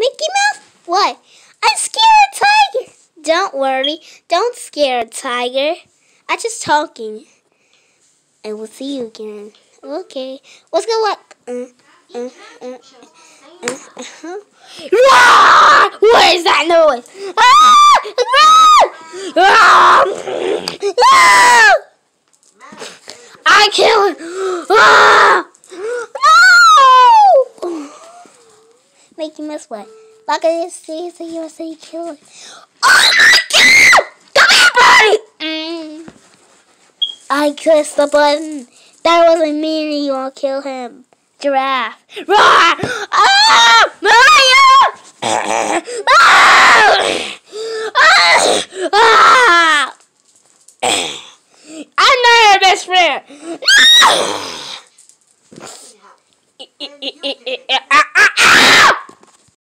Mickey Mouse? What? I'm scared of tiger. Don't worry. Don't scare a tiger. I'm just talking. And we'll see you again. Okay. Let's go look. What is that noise? I kill him. No! Make you miss what? Look at this. See, you say kill it. Oh my God! Come here, buddy! I pressed the button. That wasn't me. You won't kill him. Giraffe. Roar! Ah! Mario!